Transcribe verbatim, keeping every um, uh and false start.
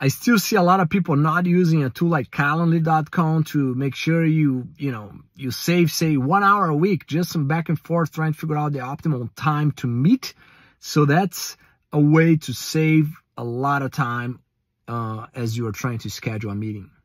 I still see a lot of people not using a tool like calendly dot com to make sure you, you know, you save, say, one hour a week, just some back and forth trying to figure out the optimal time to meet. So that's a way to save a lot of time uh, as you are trying to schedule a meeting.